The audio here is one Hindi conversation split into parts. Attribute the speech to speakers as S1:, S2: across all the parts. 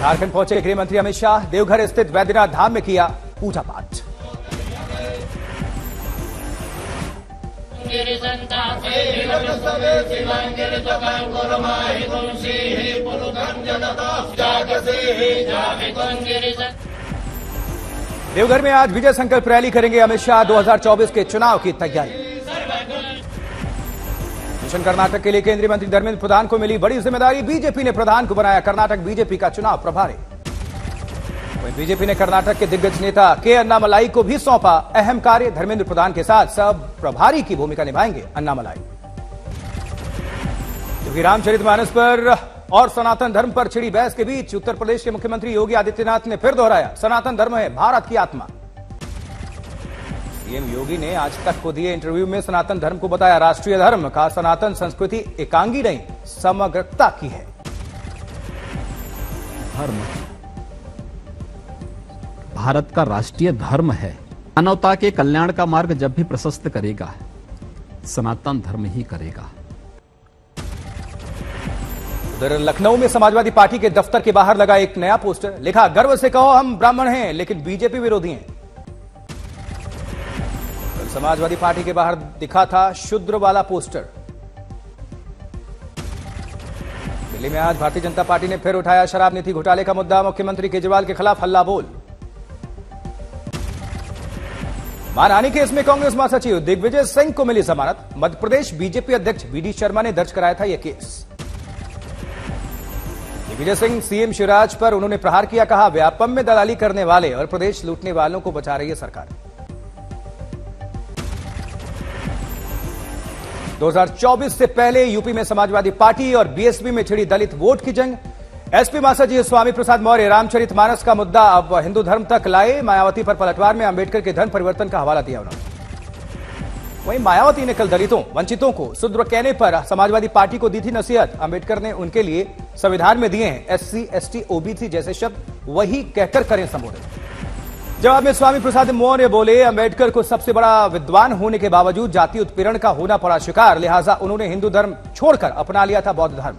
S1: झारखंड पहुंचे गृह मंत्री अमित शाह, देवघर स्थित वैद्यनाथ धाम में किया पूजा पाठ। देवघर में आज विजय संकल्प रैली करेंगे अमित शाह, 2024 के चुनाव की तैयारी। मिशन कर्नाटक के लिए केंद्रीय मंत्री धर्मेंद्र प्रधान को मिली बड़ी जिम्मेदारी, बीजेपी ने प्रधान को बनाया कर्नाटक बीजेपी का चुनाव प्रभारी। वहीं बीजेपी ने कर्नाटक के दिग्गज नेता के अन्नामलाई को भी सौंपा अहम कार्य, धर्मेंद्र प्रधान के साथ सब प्रभारी की भूमिका निभाएंगे अन्नामलाई। क्योंकि रामचरितमानस पर और सनातन धर्म पर छिड़ी बहस के बीच उत्तर प्रदेश के मुख्यमंत्री योगी आदित्यनाथ ने फिर दोहराया, सनातन धर्म है भारत की आत्मा। सीएम योगी ने आज तक को दिए इंटरव्यू में सनातन धर्म को बताया राष्ट्रीय धर्म, का सनातन संस्कृति एकांगी नहीं समग्रता की है।
S2: धर्म भारत का राष्ट्रीय धर्म है, मानवता के कल्याण का मार्ग जब भी प्रशस्त करेगा सनातन धर्म ही करेगा।
S1: उधर लखनऊ में समाजवादी पार्टी के दफ्तर के बाहर लगा एक नया पोस्टर, लिखा गर्व से कहो हम ब्राह्मण हैं लेकिन बीजेपी विरोधी हैं। कल समाजवादी पार्टी के बाहर दिखा था शूद्र वाला पोस्टर। दिल्ली में आज भारतीय जनता पार्टी ने फिर उठाया शराब नीति घोटाले का मुद्दा, मुख्यमंत्री केजरीवाल के खिलाफ हल्ला बोल। मानहानि केस में कांग्रेस महासचिव दिग्विजय सिंह को मिली जमानत, मध्य प्रदेश बीजेपी अध्यक्ष बीडी शर्मा ने दर्ज कराया था यह केस। दिग्विजय सिंह सीएम शिवराज पर उन्होंने प्रहार किया, कहा व्यापम में दलाली करने वाले और प्रदेश लूटने वालों को बचा रही है सरकार। 2024 से पहले यूपी में समाजवादी पार्टी और बीएसपी में छिड़ी दलित वोट की जंग, एसपी महासचिव स्वामी प्रसाद मौर्य रामचरितमानस का मुद्दा अब हिंदू धर्म तक लाए, मायावती पर पलटवार में अंबेडकर के धर्म परिवर्तन का हवाला दिया उन्होंने। वहीं मायावती ने कल दलितों वंचितों को शूद्र कहने पर समाजवादी पार्टी को दी थी नसीहत, अंबेडकर ने उनके लिए संविधान में दिए हैं एससी एसटी ओबीसी जैसे शब्द, वही कहकर करें संबोधित। जवाब में स्वामी प्रसाद मौर्य बोले अंबेडकर को सबसे बड़ा विद्वान होने के बावजूद जाति उत्पीड़न का होना पड़ा शिकार, लिहाजा उन्होंने हिंदू धर्म छोड़कर अपना लिया था बौद्ध धर्म।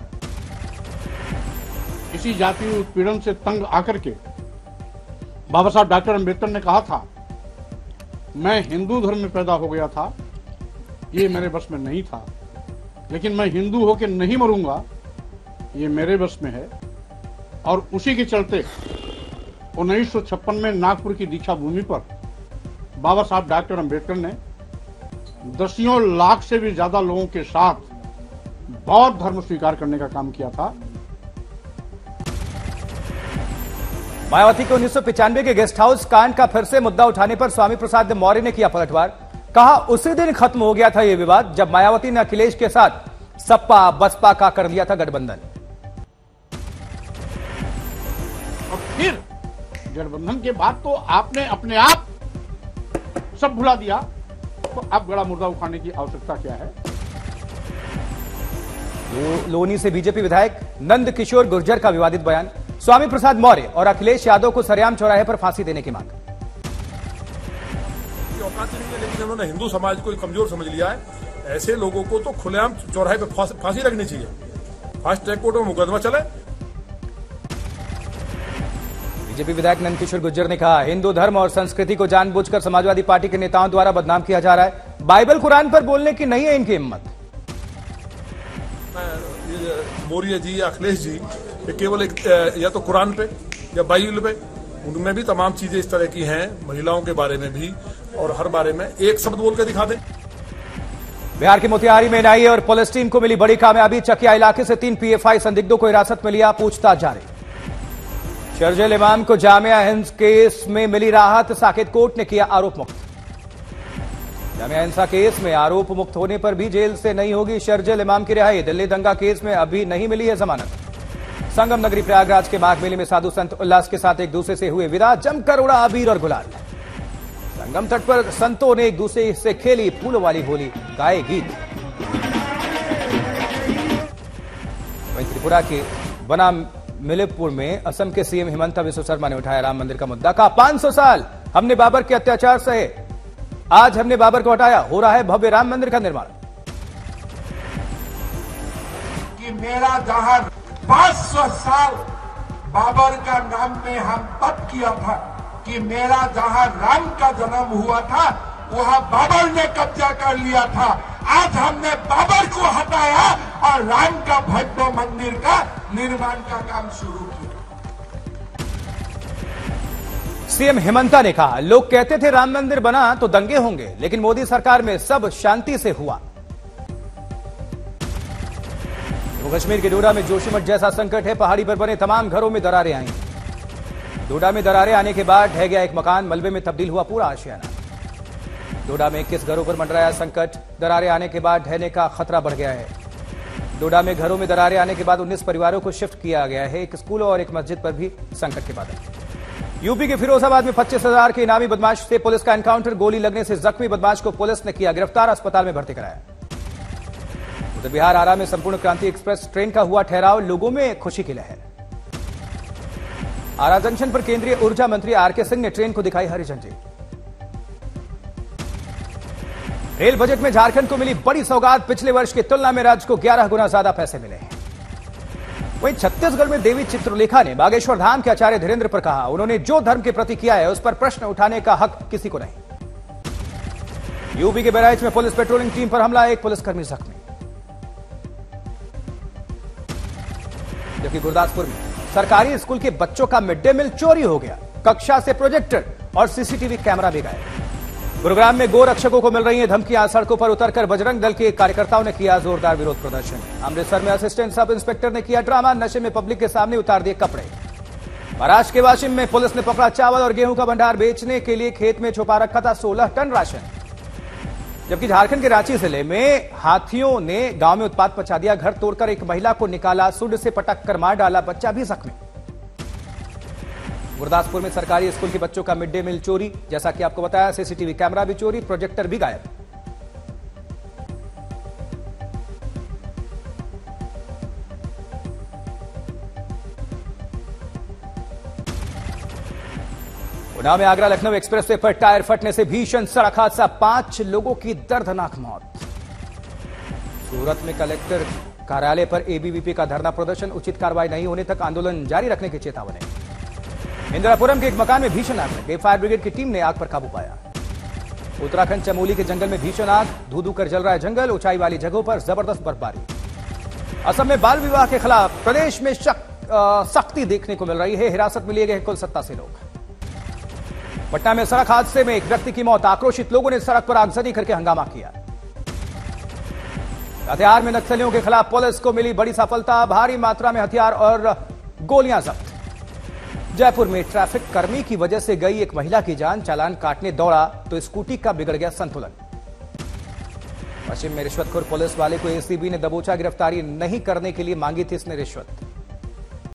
S3: इसी जाति उत्पीड़न से तंग आकर के बाबा साहब डॉक्टर अंबेडकर ने कहा था मैं हिंदू धर्म में पैदा हो गया था, ये मेरे बस में नहीं था, लेकिन मैं हिंदू होकर नहीं मरूंगा, ये मेरे बस में है। और उसी के चलते 1956 में नागपुर की दीक्षा भूमि पर बाबा साहब डॉक्टर अंबेडकर ने दसियों लाख से भी ज्यादा लोगों के साथ बौद्ध धर्म स्वीकार करने का काम किया था।
S1: मायावती के 1995 के गेस्ट हाउस कांड का फिर से मुद्दा उठाने पर स्वामी प्रसाद मौर्य ने किया पलटवार, कहा उसी दिन खत्म हो गया था यह विवाद जब मायावती ने अखिलेश के साथ सपा बसपा का कर लिया था गठबंधन।
S3: और फिर गठबंधन के बाद तो आपने अपने आप सब भुला दिया, तो अब गड़ा मुर्दा उखाड़ने की आवश्यकता क्या है।
S1: लोनी से बीजेपी विधायक नंद किशोर गुर्जर का विवादित बयान, स्वामी प्रसाद मौर्य और अखिलेश यादव को सरेआम चौराहे पर फांसी देने की मांग।
S4: औकात नहीं है, लेकिन उन्होंने हिंदू समाज को कमजोर समझ लिया है, ऐसे लोगों को तो खुलेआम चौराहे पर फांसी लगनी चाहिए, फास्ट ट्रैक कोर्ट में मुकदमा चले।
S1: बीजेपी विधायक नंद किशोर गुर्जर ने कहा हिंदू धर्म और संस्कृति को जानबूझकर समाजवादी पार्टी के नेताओं द्वारा बदनाम किया जा रहा है, बाइबल कुरान पर बोलने की नहीं है इनकी हिम्मत।
S4: मौर्य जी या अखिलेश जी केवल एक या तो कुरान पे या बाइबल पे, उनमें भी तमाम चीजें इस तरह की हैं, महिलाओं के बारे में भी, और हर बारे में एक शब्द बोल के दिखा दें।
S1: बिहार के मोतिहारी में एनआईए और पुलिस टीम को मिली बड़ी कामयाबी, चकिया इलाके से 3 पीएफआई संदिग्धों को हिरासत में लिया, पूछताछ जारी। शरजील इमाम को जामिया हिंद केस में मिली राहत, साकेत कोर्ट ने किया आरोप मुक्त। जामिया हिंसा केस में आरोप मुक्त होने पर भी जेल से नहीं होगी शरजील इमाम की रिहाई, दिल्ली दंगा केस में अभी नहीं मिली है जमानत। संगम नगरी प्रयागराज के माघ मेले में साधु संत उल्लास के साथ एक दूसरे से हुए विदा, जमकर उड़ा अबीर और गुलाल। संगम तट पर संतों ने एक दूसरे से खेली फूलों वाली होली, गाए गीत। वहीं त्रिपुरा के बना मिलेपुर में असम के सीएम हिमंता बिस्वा शर्मा ने उठाया राम मंदिर का मुद्दा, कहा 500 साल हमने बाबर के अत्याचार सहे, आज हमने बाबर को हटाया, हो रहा है भव्य राम मंदिर का निर्माण।
S5: कि मेरा जहां 500 साल बाबर का नाम में हम तब किया था कि मेरा जहां राम का जन्म हुआ था वहां बाबर ने कब्जा कर लिया था। आज हमने बाबर को हटाया और राम का भव्य मंदिर का निर्माण का काम शुरू किया।
S1: सीएम हेमंता ने कहा, लोग कहते थे राम मंदिर बना तो दंगे होंगे, लेकिन मोदी सरकार में सब शांति से हुआ। जम्मू कश्मीर के डोडा में जोशीमठ जैसा संकट है। पहाड़ी पर बने तमाम घरों में दरारें आई। डोडा में दरारें आने के बाद ढह गया एक मकान, मलबे में तब्दील हुआ पूरा आशियाना। डोडा में 21 घरों पर मंडराया संकट। दरारें आने के बाद ढहने का खतरा बढ़ गया है। डोडा में घरों में दरारें आने के बाद 19 परिवारों को शिफ्ट किया गया है। एक स्कूल और एक मस्जिद पर भी संकट के बादल। यूपी के फिरोजाबाद में 25,000 के इनामी बदमाश से पुलिस का एनकाउंटर। गोली लगने से जख्मी बदमाश को पुलिस ने किया गिरफ्तार, अस्पताल में भर्ती कराया। उधर बिहार आरा में संपूर्ण क्रांति एक्सप्रेस ट्रेन का हुआ ठहराव, लोगों में खुशी की लहर। आरा जंक्शन पर केंद्रीय ऊर्जा मंत्री आरके सिंह ने ट्रेन को दिखाई हरी झंडी। रेल बजट में झारखंड को मिली बड़ी सौगात। पिछले वर्ष की तुलना में राज्य को 11 गुना ज्यादा पैसे मिले हैं। वहीं छत्तीसगढ़ में देवी चित्रलेखा ने बागेश्वर धाम के आचार्य धीरेन्द्र पर कहा, उन्होंने जो धर्म के प्रति किया है उस पर प्रश्न उठाने का हक किसी को नहीं। यूपी के बहराइच में पुलिस पेट्रोलिंग टीम पर हमला, एक पुलिसकर्मी जख्मी। जबकि गुरदासपुर में सरकारी स्कूल के बच्चों का मिड डे मील चोरी हो गया। कक्षा से प्रोजेक्टर और सीसीटीवी कैमरा भी गायब। गुरुग्राम में गो रक्षकों को मिल रही हैं धमकियां। सड़कों पर उतरकर बजरंग दल के कार्यकर्ताओं ने किया जोरदार विरोध प्रदर्शन। अमृतसर में असिस्टेंट सब इंस्पेक्टर ने किया ड्रामा, नशे में पब्लिक के सामने उतार दिए कपड़े। महाराष्ट्र के वाशिम में पुलिस ने पकड़ा चावल और गेहूं का भंडार बेचने के लिए खेत में छुपा रखा था 16 टन राशन। जबकि झारखंड के रांची जिले में हाथियों ने गांव में उत्पात मचा दिया। घर तोड़कर एक महिला को निकाला, सूंड से पटक कर मार डाला, बच्चा भी जख्मी। गुरदासपुर में सरकारी स्कूल के बच्चों का मिड डे मील चोरी, जैसा कि आपको बताया। सीसीटीवी कैमरा भी चोरी, प्रोजेक्टर भी गायब। उन्नाव में आगरा लखनऊ एक्सप्रेस वे पर टायर फटने से भीषण सड़क हादसा, 5 लोगों की दर्दनाक मौत। सूरत में कलेक्टर कार्यालय पर एबीवीपी का धरना प्रदर्शन, उचित कार्रवाई नहीं होने तक आंदोलन जारी रखने की चेतावनी। इंदिरापुरम के एक मकान में भीषण आग लग गई, फायर ब्रिगेड की टीम ने आग पर काबू पाया। उत्तराखंड चमोली के जंगल में भीषण आग, धू धू कर जल रहा है जंगल, ऊंचाई वाली जगहों पर जबरदस्त बर्फबारी। असम में बाल विवाह के खिलाफ प्रदेश में सख्ती देखने को मिल रही है। हिरासत में लिए गए कुल 87 लोग। पटना में सड़क हादसे में एक व्यक्ति की मौत, आक्रोशित लोगों ने सड़क पर आगजनी करके हंगामा किया। लातेहार में नक्सलियों के खिलाफ पुलिस को मिली बड़ी सफलता, भारी मात्रा में हथियार और गोलियां जब्त। जयपुर में ट्रैफिक कर्मी की वजह से गई एक महिला की जान, चालान काटने दौड़ा तो स्कूटी का बिगड़ गया संतुलन। पश्चिम में रिश्वतखोर पुलिस वाले को एसीबी ने दबोचा, गिरफ्तारी नहीं करने के लिए मांगी थी इसने रिश्वत।